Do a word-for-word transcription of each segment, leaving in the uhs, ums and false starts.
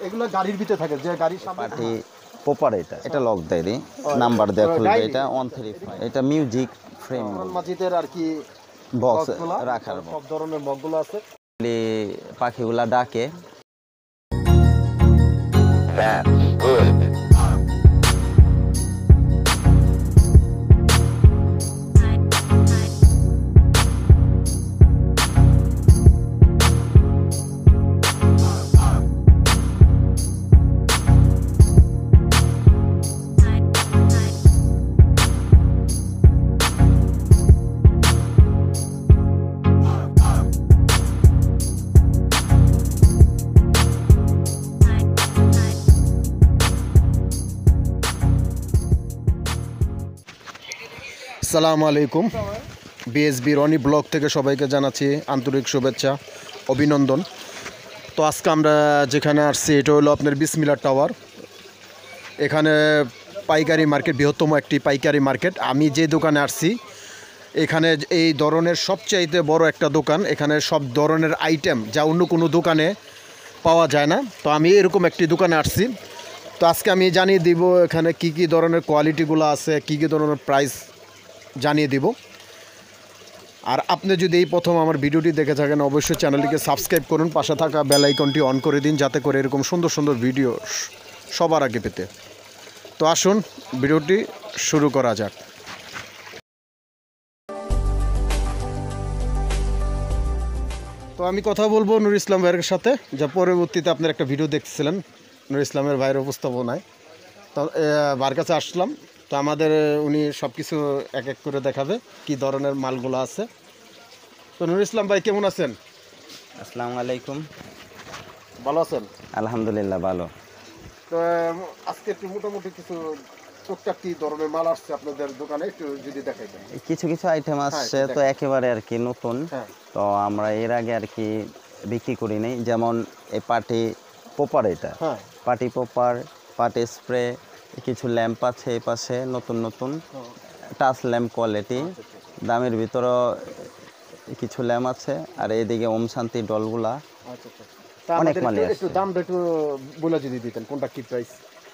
এগুলো গাড়ির ভিতরে থাকে যে গাড়ির সামনে পার্টি পপার এটা এটা লক দেয় রে নাম্বার দেয়া খুলবে এটা এক তিন পাঁচ এটা মিউজিক ফ্রেম মসজিদের আর কি বক্স রাখার সব ধরনের মগগুলো আছে পাখিগুলা ডাকে আসসালামু আলাইকুম বিএসবি রনি ব্লগ থেকে সবাইকে জানাচ্ছি আন্তরিক শুভেচ্ছা অভিনন্দন। তো আজকে আমরা যেখানে আসছি এটা হলো আপনার বিসমিল্লাহ টাওয়ার। এখানে পাইকারি মার্কেট, বৃহত্তম একটি পাইকারি মার্কেট। আমি যে দোকানে আসছি এখানে এই ধরনের সবচাইতে বড় একটা দোকান। এখানে সব ধরনের আইটেম যা অন্য কোনো দোকানে পাওয়া যায় না। তো আমি এরকম একটি দোকানে আসছি। তো আজকে আমি জানিয়ে দিব এখানে কি কি ধরনের কোয়ালিটিগুলো আছে, কি কি ধরনের প্রাইস জানিয়ে দিব। আর আপনি যদি এই প্রথম আমার ভিডিওটি দেখে থাকেন অবশ্যই চ্যানেলটিকে সাবস্ক্রাইব করুন, পাশে থাকা বেল আইকনটি অন করে দিন যাতে করে এরকম সুন্দর সুন্দর ভিডিও সবার আগে পেতে। তো আসুন ভিডিওটি শুরু করা যাক। তো আমি কথা বলবো নুর ইসলাম ভাইয়ের সাথে, যা পরবর্তীতে আপনার একটা ভিডিও দেখছিলেন নুর ইসলামের ভাইয়ের উপস্থাপনায়। তো ভাইয়ের কাছে আসলাম। তো আমাদের উনি সব কিছু এক এক করে দেখাবে কি ধরনের মালগুলো আছে। তো নুর ইসলাম ভাই কেমন আছেন? আসসালামু আলাইকুম। ভালো আছেন? আলহামদুলিল্লাহ ভালো। তো আজকে একটু মোটামুটি কিছু টুকটাক কি ধরনের মাল আসছে আপনাদের দোকানে একটু যদি দেখাইতেন। কিছু কিছু আইটেম আসছে তো একেবারে আর কি নতুন। তো আমরা এর আগে আর কি বিক্রি করি নাই, যেমন এই পার্টি পপার, এটা পার্টি পপার, পার্টি স্প্রে, কিছু ল্যাম্প আছে এই পাশে নতুন নতুন টাচ ল্যাম্প কোয়ালিটি, দামের ভিতরে কিছু ল্যাম্প আছে। আর এইদিকে ওম শান্তি ডলগুলা অনেক মাল আছে। একটু দামটা একটু বলে যদি দিতেন কোনটা কি প্রাইস?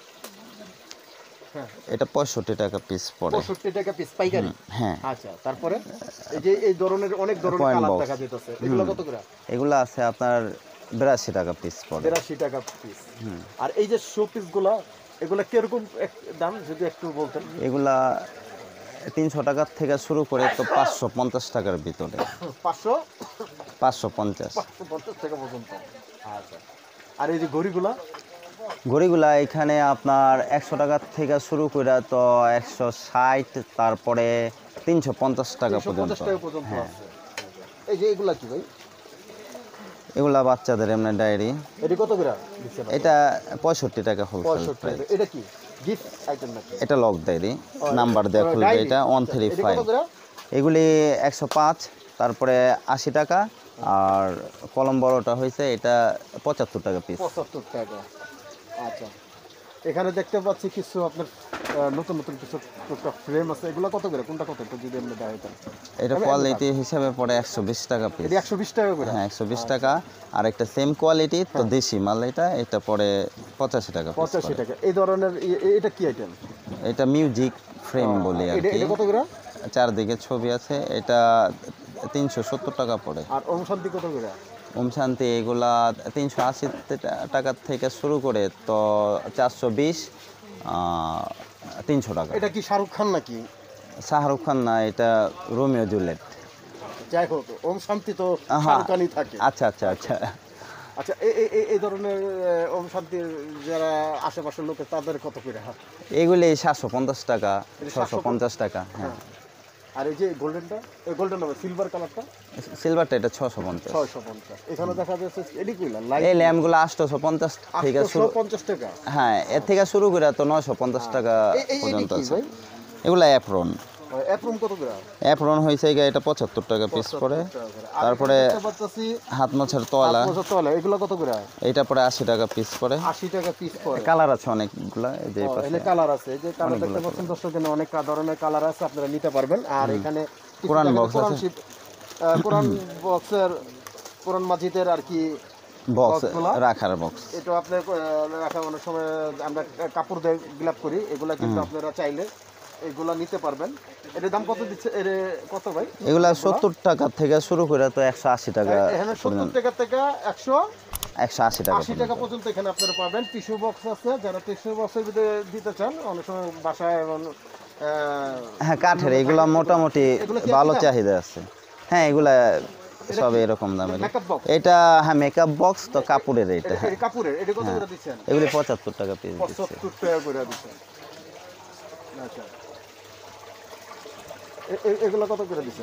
এটা পঁয়ষট্টি টাকা পিস পড়ে। পঁয়ষট্টি টাকা পিস পাইকারি? হ্যাঁ। আচ্ছা, তারপরে এই যে এই ধরনের অনেক ধরনের কালার দেখা যাচ্ছে, এগুলো কত করে? এগুলো আছে আপনার বিরাশি টাকা পিস পড়ে। বিরাশি টাকা পিস। আর এই যে শো পিসগুলো এগুলা কিরকম দাম যদি একটু বলতেন? এগুলা তিনশো টাকার থেকে শুরু করে তো পাঁচশো পঞ্চাশ টাকার ভিতরে। পাঁচশো পাঁচশো পঞ্চাশ পাঁচশো পঞ্চাশ টাকা পর্যন্ত। আচ্ছা, আর এই যে ঘড়িগুলা? ঘড়িগুলা এখানে আপনার একশো টাকার থেকে শুরু করে তো একশো ষাট, তারপরে তিনশো পঞ্চাশ টাকা পর্যন্ত। হ্যাঁ। এই যে এগুলা কি ভাই? এগুলা বাচ্চাদের এমনি ডায়েরি। এটা কত করে? এটা পঁয়ষট্টি টাকা হোলসেল প্রাইস। এটা কি গিফট আইটেম নাকি? এটা লক ডায়েরি, নাম্বার দেয়া খুলবে এটা এক তিন পাঁচ। এগুলি একশো পাঁচ, তারপরে আশি টাকা। আর কলম বড়টা হয়েছে এটা পঁচাত্তর টাকা পিস। পঁচাত্তর টাকা। আচ্ছা, এখানে দেখতে পাচ্ছি কিছু আপনার নতুন নতুন কিছু ফ্রেম আছে, এগুলো কত করে? কোনটা কত যদি আপনি দেখাইতেন? এটা কোয়ালিটি হিসাবে পড়ে একশো বিশ টাকা পিস। এটা একশো বিশ টাকা করে? হ্যাঁ, একশো বিশ টাকা। আর একটা সেম কোয়ালিটি তো দেশি মাল, এটা এটা পড়ে পঁচাশি টাকা। পঁচাশি টাকা। এই ধরনের এটা কি আইটেম? এটা মিউজিক ফ্রেম বলি আর কি। এটা কত করে? চারদিকে ছবি আছে, এটা তিনশো সত্তর টাকা পড়ে। আর ওম শান্তি কত করে? ওম শান্তি এগুলা তিনশো আশি টাকা থেকে শুরু করে তো চারশো বিশ, তিনশো টাকা। এটা কি শাহরুখ খান নাকি? শাহরুখ খান না, এটা রোমিও জুলিয়েট। যাই হোক, ওম শান্তি তো শাহরুখ খানই থাকে। আচ্ছা আচ্ছা আচ্ছা আচ্ছা, এই এই ধরনের ওম শান্তির যারা আশেপাশের লোক তাদের কত করে? এগুলি সাতশো পঞ্চাশ টাকা, ছশো পঞ্চাশ টাকা। হ্যাঁ। আর এই যে গোল্ডেনটা, এই গোল্ডেন হবে সিলভার কালারটা? সিলভারটা এটা ছশো পঞ্চাশ। ছয়শো পঞ্চাশ। এখানে দেখা যাচ্ছে এডি কইলা এই ল্যাম্পগুলো আটশো পঞ্চাশ থেকে শুরু। আটশো পঞ্চাশ টাকা? হ্যাঁ, এর থেকে শুরু করে তো নয়শো পঞ্চাশ টাকা পর্যন্ত আছে। এগুলা অ্যাপ্রন। অ্যাপ্রন কত করে? অ্যাপ্রন হয়েছে এটা পঁচাত্তর টাকা পিস পড়ে। তারপরে হাত মোছার তোয়ালা, এগুলো কত করে? এটা পরে আশি টাকা পিস পড়ে। আশি টাকা পিস পড়ে। কালার আছে অনেকগুলা, এই যে এখানে কালার আছে, এই যে কালার দেখতে পাচ্ছেন দর্শক, এখানে অনেক ধরনের কালার আছে, আপনারা নিতে পারবেন। আর এখানে কোরআন বক্স আছে, কোরআন বক্সের কোরআন মাজিদের আর কি বক্স রাখার বক্স। এটা আপনি রাখা অনেক সময় আমরা কাপড় দিয়ে গ্লাব করি, এগুলা কিন্তু আপনারা চাইলে এগুলা নিতে পারবেন। এটার দাম কত দিচ্ছে? এর কত ভাই? এগুলা সত্তর টাকা থেকে শুরু করে তো একশো আশি টাকা। এখানে সত্তর টাকা থেকে একশো একশো আশি টাকা আশি টাকা পর্যন্ত এখানে আপনারা পাবেন। টিস্যু বক্স আছে, যারা টিস্যু বক্সের ভিতরে দিতে চান অনেক সময় বাসায় এবং হ্যাঁ কাঠের এগুলা মোটামুটি ভালো চাহিদা আছে। হ্যাঁ এগুলা সব এরকম দামের। এটা হ্যাঁ মেকআপ বক্স তো কাপড়ের। এটা হ্যাঁ কাপড়ের। এটা কত করে দিচ্ছেন? এগুলি পঁচাত্তর টাকা পিস দিচ্ছি। পঁচাত্তর টাকা করে দিচ্ছেন। আচ্ছা এগুলো কত করে দিচ্ছেন?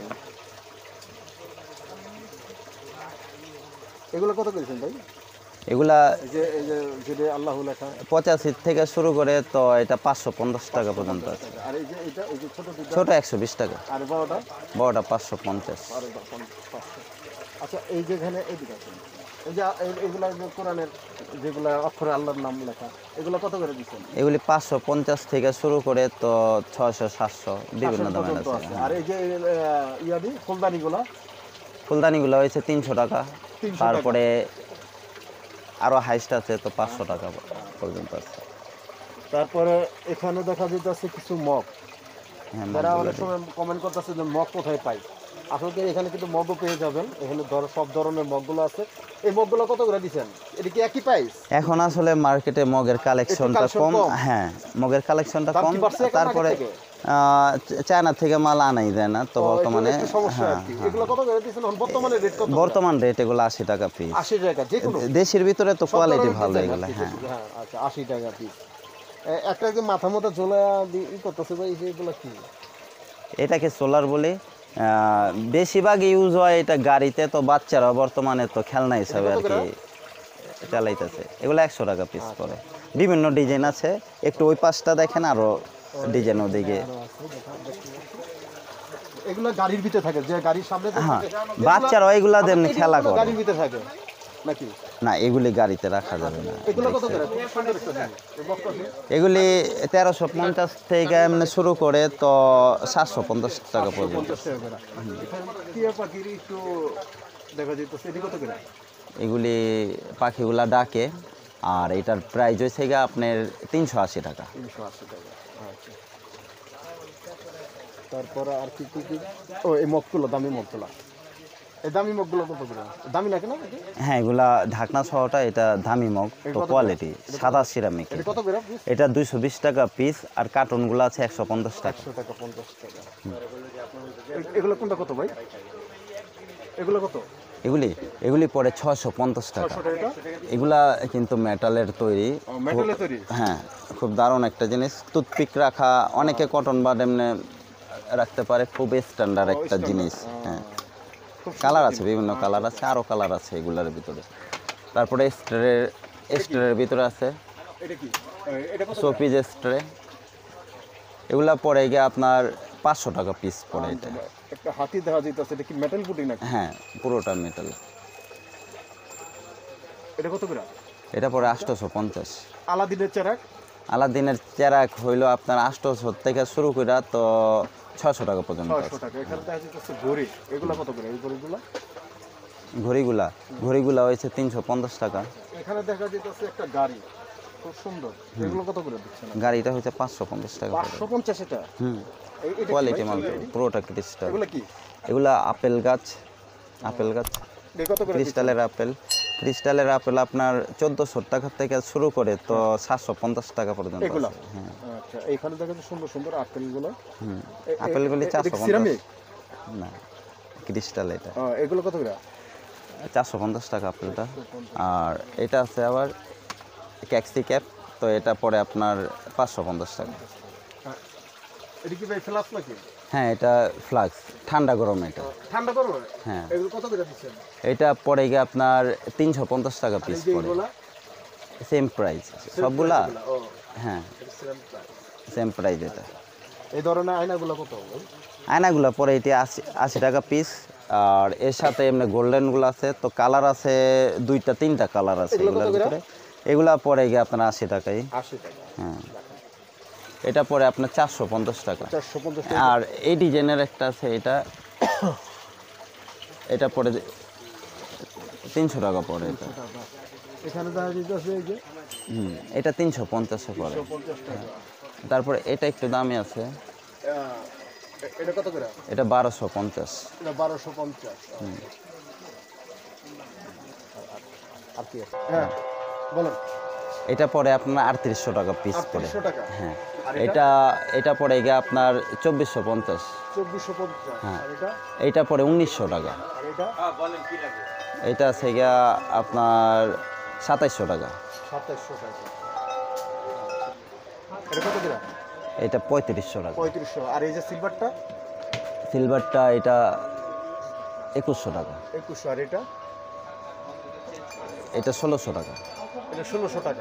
এগুলো কত করেছেন ভাই? এগুলা যে এই যে যেটা আল্লাহ লেখা পঁচাশি থেকে শুরু করে তো এটা পাঁচশো পঞ্চাশ টাকা পর্যন্ত আছে। আর এই যে এটা এই যে ছোট ছোট একশো বিশ টাকা। আর বড়টা? বড়টা পাঁচশো পঞ্চাশ। আচ্ছা এই যেখানে এইদিকে আছে এই যে এগুলা যে কোরআনের যেগুলা অক্ষরে আল্লাহর নাম লেখা, এগুলো কত করে দিচ্ছেন? এগুলি পাঁচশো পঞ্চাশ থেকে শুরু করে তো ছয়শো সাতশো বিভিন্ন দামের আছে। আর এই যে ইয়াদি ফুলদানিগুলো? ফুলদানিগুলো হয়েছে তিনশো টাকা। তারপরে আরো হাইস্ট আছে তো পাঁচশো টাকা পর্যন্ত আছে। তারপরে এখানে দেখা যাচ্ছে কিছু মগ। যারা অনেক সময় কমেন্ট করতেছে যে মগ কোথায় পাই, আসলে এখানে কিন্তু মগও পেয়ে যাবেন। এখানে ধরো সব ধরনের মগগুলো আছে। এই মগগুলো কত করে দিচ্ছেন? এটা কি একই প্রাইস? এখন আসলে মার্কেটে মগের কালেকশনটা কম। হ্যাঁ মগের কালেকশনটা কম। তারপরে চায়না থেকে মাল আনাই যায় না তো বর্তমানে। বর্তমান রেট এগুলো আশি টাকা পিস। আশি টাকা দেশের ভিতরে তো কোয়ালিটি ভালো এগুলো। হ্যাঁ আচ্ছা আশি টাকা পিস। একটা যে মাথা মতো ঝোলা ই করতেছে ভাই, এগুলো কি? এটাকে সোলার বলে। বেশিরভাগ ইউজ হয় এটা গাড়িতে, তো বাচ্চারা বর্তমানে তো খেলনা হিসাবে আর কি চালাইতেছে। এগুলো একশো টাকা পিস পড়ে। বিভিন্ন ডিজাইন আছে, একটু ওই পাশটা দেখেন আরো ডিজাইন ওদিকে। এগুলো গাড়ির ভিতরে থাকে, যে গাড়ির সামনে থাকে বাচ্চারা এগুলা এমনি খেলা করে। গাড়ির ভিতরে থাকে নাকি? না এগুলি গাড়িতে রাখা যাবে না। এগুলো কত করে? এগুলি তেরোশো পঞ্চাশ থেকে এমনি শুরু করে তো সাতশো পঞ্চাশ টাকা পর্যন্ত। এগুলি পাখিগুলা ডাকে আর এটার প্রাইস হয়েছে গিয়ে আপনার তিনশো আশি টাকা। তিনশো আশি টাকা। আচ্ছা তারপরে আর কি কি কি? ও এই মগগুলো দামি মগগুলো, এই দামি মগগুলো কত করে? দামি লাগে না? হ্যাঁ এগুলা ঢাকনা সহটা এটা দামি মগ তো কোয়ালিটি সাদা সিরামিক। এটা কত করে? এটা দুইশো বিশ টাকা পিস আর কার্টুনগুলো আছে একশো পঞ্চাশ টাকা। একশো টাকা পঞ্চাশ টাকা। এগুলো কোনটা কত ভাই? এগুলো কত? এগুলি এগুলি পরে ছয়শো পঞ্চাশ টাকা। এগুলা কিন্তু মেটালের তৈরি। মেটালের তৈরি? হ্যাঁ খুব দারুণ একটা জিনিস। টুথপিক রাখা, অনেকে কটন বাড এমনি রাখতে পারে, খুব স্ট্যান্ডার্ড একটা জিনিস। হ্যাঁ কালার আছে, বিভিন্ন কালার আছে, আরও কালার আছে এগুলার ভিতরে। তারপরে স্ট্রের স্ট্রের ভিতরে আছে শোপিস স্ট্রে। এগুলা পরে গিয়ে আপনার পাঁচশো টাকা পিস পড়ে। এটা একটা হাতি দেখা যাইতেছে, এটা কি মেটাল পুটিং নাকি? হ্যাঁ পুরোটা মেটাল। এটা কত করে? এটা পরে আটশোশো পঞ্চাশ। আলাদিনের চেরাক? আলাদিনের চেরাক হইল আপনার আটশোশো থেকে শুরু করে তো ছয়শো টাকা পর্যন্ত। ছয়শো টাকা। এখানে দেখা যাচ্ছে ঘড়ি, এগুলো কত করে? এই ঘড়িগুলো ঘড়িগুলা ঘড়িগুলা হয়েছে তিনশো পঞ্চাশ টাকা। এখানে দেখা যাচ্ছে একটা গাড়ি খুব সুন্দর, এগুলো কত করে দিচ্ছেন? গাড়িটা হচ্ছে পাঁচশো পঞ্চাশ টাকা। পাঁচশো পঞ্চাশ? এটা হুম কোয়ালিটি মাল পুরোটা ক্রিস্টাল। এগুলো কি? এগুলা আপেল গাছ। আপেল গাছ ক্রিস্টালের আপেল। ক্রিস্টালের আপেল আপনার চোদ্দোশো টাকা থেকে শুরু করে তো সাতশো পঞ্চাশ টাকা পর্যন্ত। হ্যাঁ আচ্ছা এইখানে দেখা যাচ্ছে সুন্দর সুন্দর আপেলগুলো। হুম আপেলগুলি চারশো পঞ্চাশ। না ক্রিস্টাল। এটা এগুলো কত করে? চারশো পঞ্চাশ টাকা আপেলটা। আর এটা আছে আবার ক্যাক্সি ক্যাপ, তো এটা পরে আপনার পাঁচশো পঞ্চাশ টাকা। এটা কি ভাই ফ্লাক্স নাকি? হ্যাঁ এটা ফ্লাক্স, ঠান্ডা গরম। এটা ঠান্ডা গরম? হ্যাঁ। এগুলো কত করে দিচ্ছেন? এটা পরে গিয়ে আপনার তিনশো পঞ্চাশ টাকা পিস পড়ে। সেম প্রাইস সবগুলা। হ্যাঁ সেম প্রাইস। এটা এই ধরনের আয়নাগুলো কত? আয়নাগুলো পরে এটি আশি আশি টাকা পিস। আর এর সাথে এমনি গোল্ডেনগুলো আছে, তো কালার আছে দুইটা তিনটা কালার আছে এগুলোর ভিতরে। এগুলা পরে গিয়ে আপনার আশি টাকাই। আশি টাকা। হ্যাঁ এটা পরে আপনার চারশো পঞ্চাশ টাকা। চারশো পঞ্চাশ। আর এই ডিজাইনের একটা আছে, এটা এটা পরে তিনশো টাকা পড়ে। এটা এখানে দেখা যাচ্ছে এই যে হুম এটা তিনশো পঞ্চাশে পড়ে। তিনশো পঞ্চাশ টাকা। তারপরে এটা একটু দামি আছে, আহ, এ- এটা কত করে? এটা বারোশো পঞ্চাশ। এটা বারোশো পঞ্চাশ। আর কি আছে? হ্যাঁ বলেন। এটা পড়ে আপনার আটত্রিশশো টাকা পিস পড়ে। আটত্রিশশো টাকা। হ্যাঁ আর এটা এটা পড়ে গিয়ে আপনার চব্বিশশো পঞ্চাশ। চব্বিশশো পঞ্চাশ। হ্যাঁ। আর এটা? এইটা পড়ে উনিশশো টাকা। আর এটা? এটা আছে গিয়া আপনার সাতাইশশো টাকা। সাতাইশশো টাকা। এটা কত করে? এটা পঁয়ত্রিশশো টাকা। পঁয়ত্রিশশো। আর এই যে সিলভারটা? সিলভারটা এটা একুশশো টাকা। একুশশো। আর এটা? এটা ষোলোশো টাকা। এটা ষোলোশো টাকা।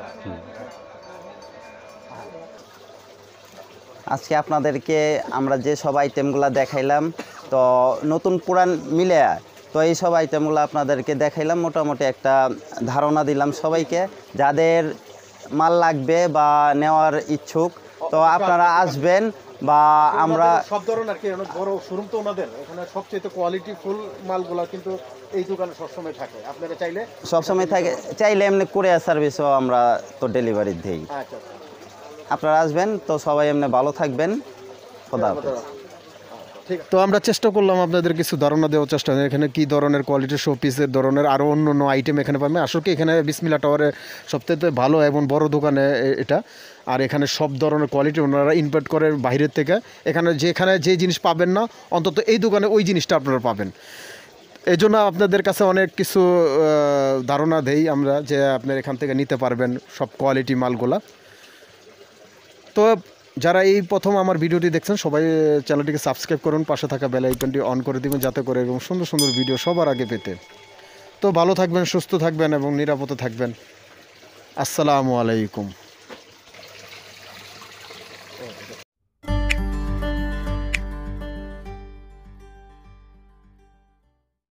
আজকে আপনাদেরকে আমরা যে সব আইটেমগুলো দেখাইলাম, তো নতুন পুরান মিলে তো এই সব আইটেমগুলো আপনাদেরকে দেখাইলাম, মোটামুটি একটা ধারণা দিলাম সবাইকে। যাদের মাল লাগবে বা নেওয়ার ইচ্ছুক তো আপনারা আসবেন, বা আমরা সব ধরনের আর কি অনেক বড় শোরুম তো ওনাদের এখানে সবচেয়ে কোয়ালিটি ফুল মালগুলা কিন্তু এই দোকানে সবসময় থাকে। আপনারা চাইলে সবসময় থাকে, চাইলে এমনি কুরিয়ার সার্ভিসও আমরা তো ডেলিভারি দিই। আচ্ছা আপনারা আসবেন, তো সবাই এমনি ভালো থাকবেন। খোদা হাফেজ। ঠিক। তো আমরা চেষ্টা করলাম আপনাদের কিছু ধারণা দেওয়ার চেষ্টা, এখানে কি ধরনের কোয়ালিটির শো পিসের ধরনের আরও অন্য অন্য আইটেম এখানে পাবেন। আসলে কি এখানে বিসমিল্লাহ টাওয়ারে সবথেকে ভালো এবং বড় দোকানে এ- এটা। আর এখানে সব ধরনের কোয়ালিটি ওনারা ইনভার্ট করে বাইরের থেকে। এখানে যেখানে যে জিনিস পাবেন না, অন্তত এই দোকানে ওই জিনিসটা আপনারা পাবেন। এই জন্য আপনাদের কাছে অনেক কিছু আহ, ধারণা দেই আমরা, যে আপনারা এখান থেকে নিতে পারবেন সব কোয়ালিটি মালগুলা। তো যারা এই প্রথম আমার ভিডিওটি দেখছেন সবাই চ্যানেলটিকে সাবস্ক্রাইব করুন, পাশে থাকা বেল আইকনটি অন করে দিবেন যাতে করে এবং সুন্দর সুন্দর ভিডিও সবার আগে পেতে। তো ভালো থাকবেন, সুস্থ থাকবেন এবং নিরাপদে থাকবেন। আসসালামু আলাইকুম।